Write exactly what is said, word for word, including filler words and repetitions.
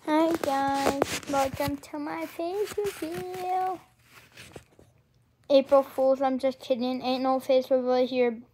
Hi guys, welcome to my face reveal. April Fools, I'm just kidding. Ain't no face reveal here.